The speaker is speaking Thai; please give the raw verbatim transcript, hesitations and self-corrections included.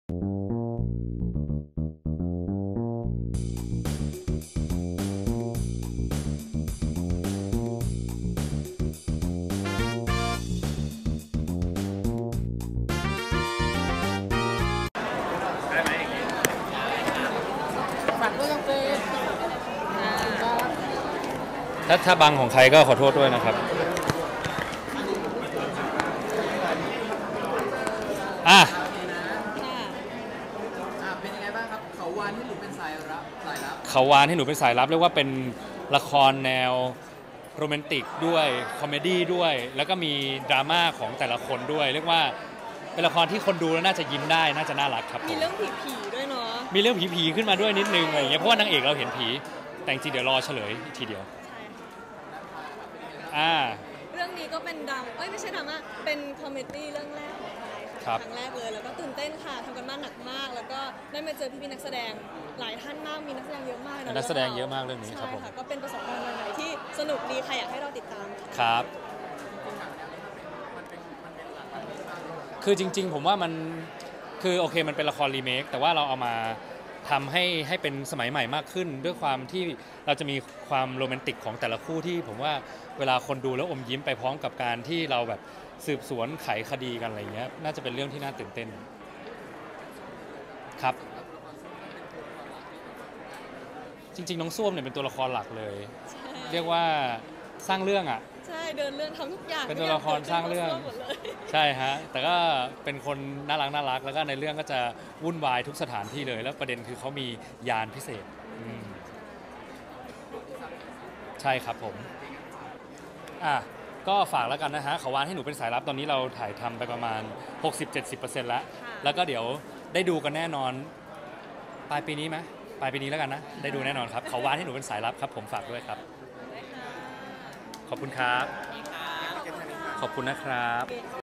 ถ้าถ้าบังของใครก็ขอโทษด้วยนะครับอ่ะเป็นยังไงบ้างครับเขาวานที่หนูเป็นสายรับสายรับเขาวานให้หนูเป็นสายลับเรียกว่าเป็นละครแนวโรแมนติกด้วยคอมเมดี้ด้วยแล้วก็มีดราม่าของแต่ละคนด้วยเรียกว่าเป็นละครที่คนดูแล้วน่าจะยิ้มได้น่าจะน่ารักครับมีเรื่องผีๆด้วยเนาะมีเรื่องผีๆขึ้นมาด้วยนิดนึงอะไรอย่างเงี้ยเพราะว่านางเอกเราเห็นผีแต่จริงๆเดี๋ยวรอเฉลยทีเดียวอ่าเรื่องนี้ก็เป็นดราม่าเอ้ยไม่ใช่ดราม่าเป็นคอมเมดี้เรื่องแรกของไทยค่ะครั้งแรกเลยแล้วก็ตื่นเต้นค่ะทำกันบ้านหนักมากแล้วก็ได้มาเจอพี่ๆนักแสดงหลายท่านมากมีนักแสดงเยอะมากนักแสดงเยอะมากเรื่องนี้ครับผมก็เป็นประสบการณ์ใหม่ๆที่สนุกดีค่ะอยากให้เราติดตามครับคือจริงๆผมว่ามันคือโอเคมันเป็นละครรีเมคแต่ว่าเราเอามาทำให้ให้เป็นสมัยใหม่มากขึ้นด้วยความที่เราจะมีความโรแมนติกของแต่ละคู่ที่ผมว่าเวลาคนดูแล้วอมยิ้มไปพร้อมกับการที่เราแบบสืบสวนไขคดีกันอะไรเงี้ยน่าจะเป็นเรื่องที่น่าตื่นเต้นครับจริงๆน้องส้วมเนี่ยเป็นตัวละครหลักเลยเรียกว่าสร้างเรื่องอ่ะใช่เดินเรื่องทำทุกอย่างเป็นตัวละครสร้างเรื่องใช่ฮะแต่ก็เป็นคนน่ารักน่ารักแล้วก็ในเรื่องก็จะวุ่นวายทุกสถานที่เลยแล้วประเด็นคือเขามียานพิเศษใช่ครับผมอ่ะก็ฝากแล้วกันนะฮะเขาวานให้หนูเป็นสายลับตอนนี้เราถ่ายทำไปประมาณ หกสิบถึงเจ็ดสิบเปอร์เซ็นต์ แล้วแล้วก็เดี๋ยวได้ดูกันแน่นอนปลายปีนี้ไหมปลายปีนี้แล้วกันนะได้ดูแน่นอนครับเขาวานให้หนูเป็นสายลับครับผมฝากด้วยครับขอบคุณครับขอบคุณนะครับ